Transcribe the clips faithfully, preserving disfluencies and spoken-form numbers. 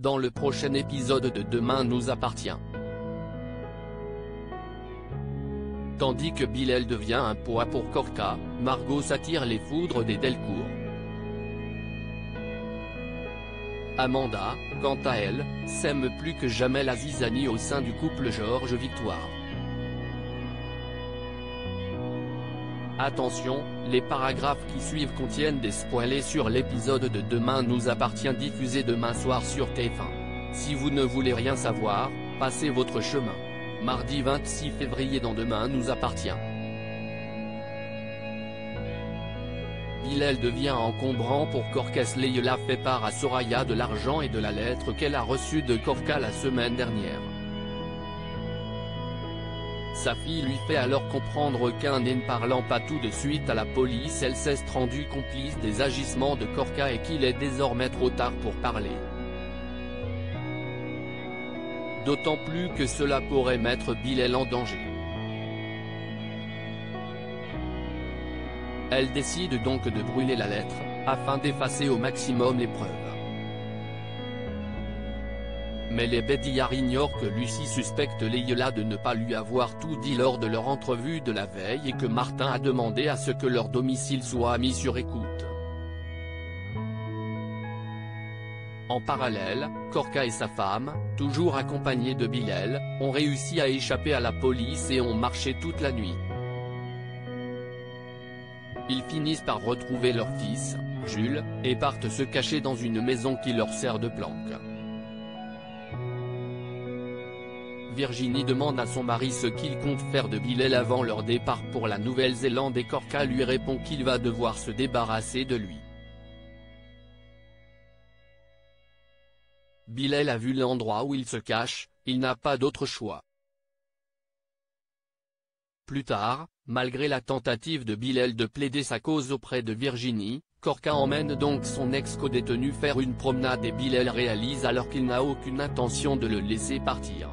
dans le prochain épisode de Demain nous appartient. Tandis que Bilal devient un poids pour Korka, Margot s'attire les foudres des Delcourt. Amanda, quant à elle, s'aime plus que jamais la zizanie au sein du couple Georges-Victoire. Attention, les paragraphes qui suivent contiennent des spoilers sur l'épisode de Demain nous appartient diffusé demain soir sur T F un. Si vous ne voulez rien savoir, passez votre chemin. Mardi vingt-six février dans Demain nous appartient. Bilal devient encombrant pour Korka. Leïla fait part à Soraya de l'argent et de la lettre qu'elle a reçue de Korka la semaine dernière. Sa fille lui fait alors comprendre qu'un ne parlant pas tout de suite à la police, elle s'est rendue complice des agissements de Korka et qu'il est désormais trop tard pour parler. D'autant plus que cela pourrait mettre Bilal en danger. Elle décide donc de brûler la lettre, afin d'effacer au maximum les preuves. Mais les Bédiards ignorent que Lucie suspecte Leïla de ne pas lui avoir tout dit lors de leur entrevue de la veille et que Martin a demandé à ce que leur domicile soit mis sur écoute. En parallèle, Korka et sa femme, toujours accompagnés de Bilal, ont réussi à échapper à la police et ont marché toute la nuit. Ils finissent par retrouver leur fils, Jules, et partent se cacher dans une maison qui leur sert de planque. Virginie demande à son mari ce qu'il compte faire de Bilal avant leur départ pour la Nouvelle-Zélande et Korka lui répond qu'il va devoir se débarrasser de lui. Bilal a vu l'endroit où il se cache, il n'a pas d'autre choix. Plus tard, malgré la tentative de Bilal de plaider sa cause auprès de Virginie, Korka emmène donc son ex-codétenu faire une promenade et Bilal réalise alors qu'il n'a aucune intention de le laisser partir.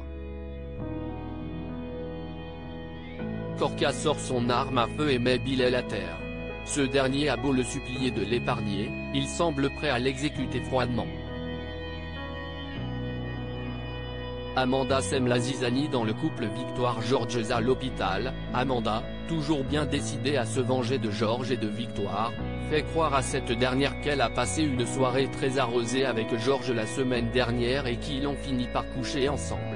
Korka sort son arme à feu et met Bilal à terre. Ce dernier a beau le supplier de l'épargner, il semble prêt à l'exécuter froidement. Amanda sème la zizanie dans le couple Victoire-Georges à l'hôpital. Amanda, toujours bien décidée à se venger de Georges et de Victoire, fait croire à cette dernière qu'elle a passé une soirée très arrosée avec Georges la semaine dernière et qu'ils ont fini par coucher ensemble.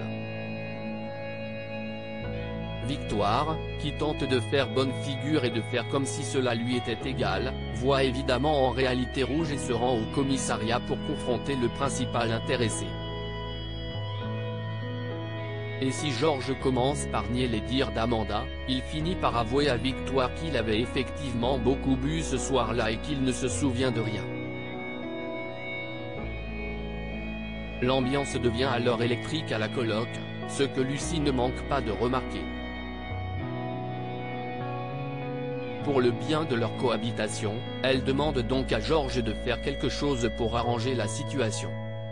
Victoire, qui tente de faire bonne figure et de faire comme si cela lui était égal, voit évidemment en réalité rouge et se rend au commissariat pour confronter le principal intéressé. Et si Georges commence par nier les dires d'Amanda, il finit par avouer à Victoire qu'il avait effectivement beaucoup bu ce soir-là et qu'il ne se souvient de rien. L'ambiance devient alors électrique à la coloc, ce que Lucie ne manque pas de remarquer. Pour le bien de leur cohabitation, elle demande donc à Georges de faire quelque chose pour arranger la situation.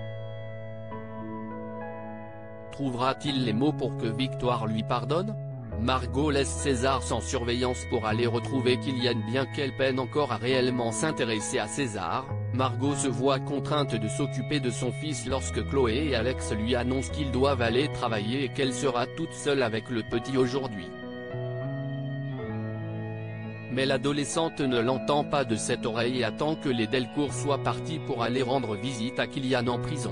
Trouvera-t-il les mots pour que Victoire lui pardonne? Margot laisse César sans surveillance pour aller retrouver Kylian. Bien qu'elle peine encore à réellement s'intéresser à César, Margot se voit contrainte de s'occuper de son fils lorsque Chloé et Alex lui annoncent qu'ils doivent aller travailler et qu'elle sera toute seule avec le petit aujourd'hui. Mais l'adolescente ne l'entend pas de cette oreille et attend que les Delcourt soient partis pour aller rendre visite à Kylian en prison.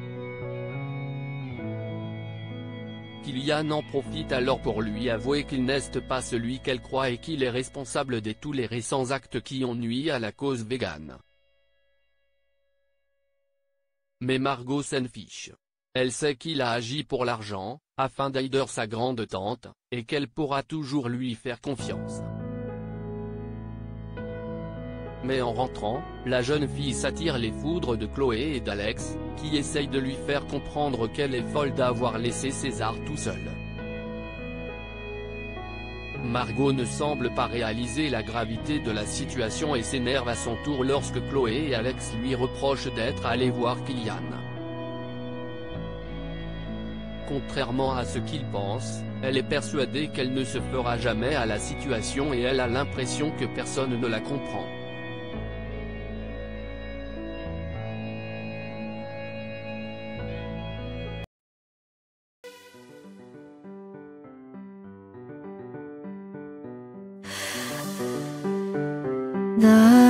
Kylian en profite alors pour lui avouer qu'il n'est pas celui qu'elle croit et qu'il est responsable de tous les récents actes qui ont nui à la cause végane. Mais Margot s'en fiche. Elle sait qu'il a agi pour l'argent, afin d'aider sa grande tante, et qu'elle pourra toujours lui faire confiance. Mais en rentrant, la jeune fille s'attire les foudres de Chloé et d'Alex, qui essayent de lui faire comprendre qu'elle est folle d'avoir laissé César tout seul. Margot ne semble pas réaliser la gravité de la situation et s'énerve à son tour lorsque Chloé et Alex lui reprochent d'être allés voir Kylian. Contrairement à ce qu'il pense, elle est persuadée qu'elle ne se fera jamais à la situation et elle a l'impression que personne ne la comprend. The